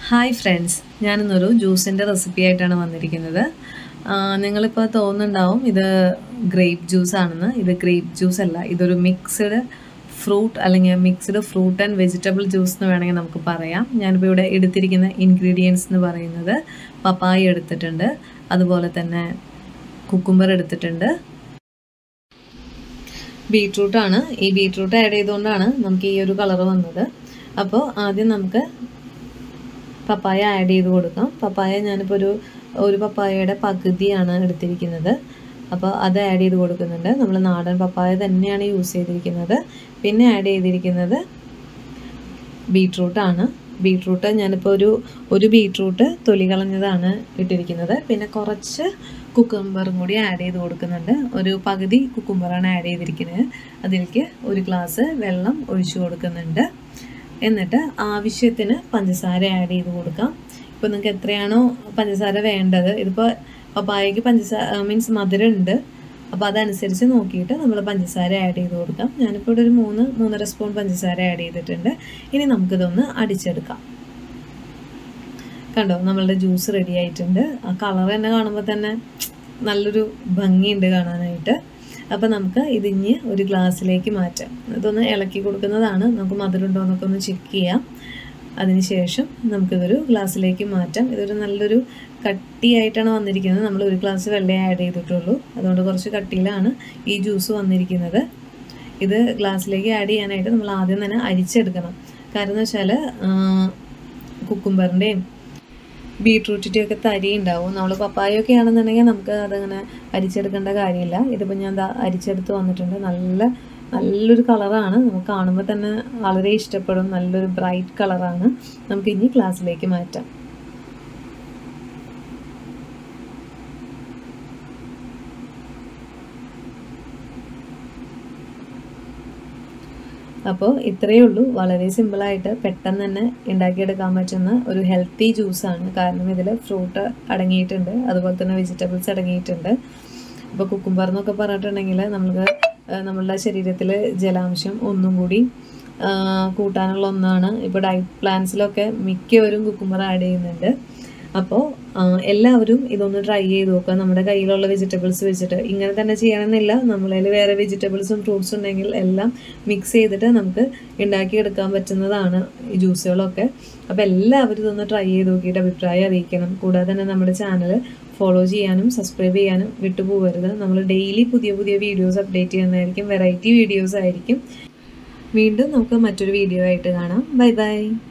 Hi friends, ഞാനിന്നൊരു ജ്യൂസിൻ്റെ recipe ആയിട്ടാണ് വന്നിരിക്കുന്നത്. നിങ്ങളിപ്പോൾ തോന്നുന്നുണ്ടാവും ഇത് ഗ്രേപ്പ് ജ്യൂസ് ആണെന്ന്. ഇത് ഗ്രേപ്പ് ജ്യൂസ് അല്ല, ഇതൊരു മിക്സ്ഡ് ഫ്രൂട്ട് അല്ലെങ്കിൽ mixed fruit and vegetable juice എന്ന് വേണമെങ്കിൽ നമുക്ക് പറയാം. ഞാനിപ്പോൾ ഇവിടെ എടുത്തിരിക്കുന്ന ഇൻഗ്രീഡിയൻസ് എന്ന് പറയുന്നത് പപ്പായ എടുത്തിട്ടുണ്ട്, അതുപോലെ തന്നെ കുക്കുംബർ എടുത്തിട്ടുണ്ട്, ബീട്രൂട്ടാണ്. ഈ ബീട്രൂട്ട് ആഡ് ചെയ്തുകൊണ്ടാണ് നമുക്ക് ഈ ഒരു കളർ വന്നത്. അപ്പോൾ ആദ്യം നമുക്ക് പപ്പായ ആഡ് ചെയ്ത് കൊടുക്കാം. പപ്പായ ഞാനിപ്പോൾ ഒരു പപ്പായയുടെ പകുതിയാണ് എടുത്തിരിക്കുന്നത്. അപ്പോൾ അത് ആഡ് ചെയ്ത് കൊടുക്കുന്നുണ്ട്. നമ്മൾ നാടൻ പപ്പായ തന്നെയാണ് യൂസ് ചെയ്തിരിക്കുന്നത്. പിന്നെ ആഡ് ചെയ്തിരിക്കുന്നത് ബീട്രൂട്ടാണ്. ബീട്രൂട്ട് ഞാനിപ്പോൾ ഒരു ബീട്രൂട്ട് തൊലി കളഞ്ഞതാണ് ഇട്ടിരിക്കുന്നത്. പിന്നെ കുറച്ച് കുക്കുംബറും കൂടി ആഡ് ചെയ്ത് കൊടുക്കുന്നുണ്ട്. ഒരു പകുതി കുക്കുംബറാണ് ആഡ് ചെയ്തിരിക്കുന്നത്. അതിലേക്ക് ഒരു ഗ്ലാസ് വെള്ളം ഒഴിച്ചു കൊടുക്കുന്നുണ്ട്. എന്നിട്ട് ആവശ്യത്തിന് പഞ്ചസാര ആഡ് ചെയ്ത് കൊടുക്കാം. ഇപ്പോൾ നിങ്ങൾക്ക് എത്രയാണോ പഞ്ചസാര വേണ്ടത്, ഇതിപ്പോൾ പപ്പായയ്ക്ക് പഞ്ചസാര മീൻസ് മധുരം ഉണ്ട്, അപ്പോൾ അതനുസരിച്ച് നോക്കിയിട്ട് നമ്മൾ പഞ്ചസാര ആഡ് ചെയ്ത് കൊടുക്കാം. ഞാനിപ്പോൾ ഇവിടെ ഒരു 3-3.5 സ്പൂൺ പഞ്ചസാര ആഡ് ചെയ്തിട്ടുണ്ട്. ഇനി നമുക്കിതൊന്ന് അടിച്ചെടുക്കാം. കണ്ടോ, നമ്മളുടെ ജ്യൂസ് റെഡി ആയിട്ടുണ്ട്. ആ കളർ തന്നെ കാണുമ്പോൾ തന്നെ നല്ലൊരു ഭംഗിയുണ്ട് കാണാനായിട്ട്. അപ്പോൾ നമുക്ക് ഇതിഞ്ഞ് ഒരു ഗ്ലാസ്സിലേക്ക് മാറ്റാം. ഇതൊന്ന് ഇളക്കി കൊടുക്കുന്നതാണ്. നമുക്ക് മധുരം ഉണ്ടോ എന്നൊക്കെ ഒന്ന് ചെക്ക് ചെയ്യാം. അതിനുശേഷം നമുക്കിതൊരു ഗ്ലാസ്സിലേക്ക് മാറ്റാം. ഇതൊരു നല്ലൊരു കട്ടിയായിട്ടാണ് വന്നിരിക്കുന്നത്. നമ്മൾ ഒരു ഗ്ലാസ് വെള്ളം ആഡ് ചെയ്തിട്ടുള്ളൂ, അതുകൊണ്ട് കുറച്ച് കട്ടിയിലാണ് ഈ ജ്യൂസ് വന്നിരിക്കുന്നത്. ഇത് ഗ്ലാസ്സിലേക്ക് ആഡ് ചെയ്യാനായിട്ട് നമ്മൾ ആദ്യം തന്നെ അരിച്ചെടുക്കണം. കാരണം എന്ന് വെച്ചാൽ കുക്കുംബറിൻ്റെയും ബീട്രൂട്ടിൻ്റെ ഒക്കെ തരി ഉണ്ടാവും. നമ്മൾ പപ്പായൊക്കെ ആണെന്നുണ്ടെങ്കിൽ നമുക്ക് അതങ്ങനെ അരിച്ചെടുക്കേണ്ട കാര്യമില്ല. ഇതിപ്പോൾ ഞാൻ അരിച്ചെടുത്ത് വന്നിട്ടുണ്ട്. നല്ലൊരു കളറാണ്. നമുക്ക് കാണുമ്പോൾ തന്നെ വളരെ ഇഷ്ടപ്പെടും. നല്ലൊരു ബ്രൈറ്റ് കളറാണ്. നമുക്ക് ഇനി ഗ്ലാസ്സിലേക്ക് മാറ്റാം. അപ്പോൾ ഇത്രയേ ഉള്ളൂ. വളരെ സിമ്പിളായിട്ട് പെട്ടെന്ന് തന്നെ ഉണ്ടാക്കിയെടുക്കാൻ പറ്റുന്ന ഒരു ഹെൽത്തി ജ്യൂസാണ്. കാരണം ഇതിൽ ഫ്രൂട്ട് അടങ്ങിയിട്ടുണ്ട്, അതുപോലെ തന്നെ വെജിറ്റബിൾസ് അടങ്ങിയിട്ടുണ്ട്. ഇപ്പോൾ കുക്കുംബർ എന്നൊക്കെ പറഞ്ഞിട്ടുണ്ടെങ്കിൽ നമ്മളുടെ ശരീരത്തിൽ ജലാംശം ഒന്നും കൂടി കൂട്ടാനുള്ള ഒന്നാണ്. ഇപ്പോൾ ഡയറ്റ് പ്ലാൻസിലൊക്കെ മിക്കവരും കുക്കുംബർ ആഡ് ചെയ്യുന്നുണ്ട്. അപ്പോൾ എല്ലാവരും ഇതൊന്ന് ട്രൈ ചെയ്ത് നോക്കുക. നമ്മുടെ കയ്യിലുള്ള വെജിറ്റബിൾസ് വെച്ചിട്ട് ഇങ്ങനെ തന്നെ ചെയ്യണമെന്നില്ല. നമ്മളതിൽ വേറെ വെജിറ്റബിൾസും ഫ്രൂട്ട്സും ഉണ്ടെങ്കിൽ എല്ലാം മിക്സ് ചെയ്തിട്ട് നമുക്ക് ഉണ്ടാക്കിയെടുക്കാൻ പറ്റുന്നതാണ് ഈ ജ്യൂസുകളൊക്കെ. അപ്പോൾ എല്ലാവരും ഇതൊന്ന് ട്രൈ ചെയ്ത് നോക്കിയിട്ട് അഭിപ്രായം അറിയിക്കണം. കൂടാതെ തന്നെ നമ്മുടെ ചാനൽ ഫോളോ ചെയ്യാനും സബ്സ്ക്രൈബ് ചെയ്യാനും വിട്ടുപോകരുത്. നമ്മൾ ഡെയിലി പുതിയ വീഡിയോസ് അപ്ഡേറ്റ് ചെയ്യുന്നതായിരിക്കും. വെറൈറ്റി വീഡിയോസ് ആയിരിക്കും. വീണ്ടും നമുക്ക് മറ്റൊരു വീഡിയോ ആയിട്ട് കാണാം. Bye by.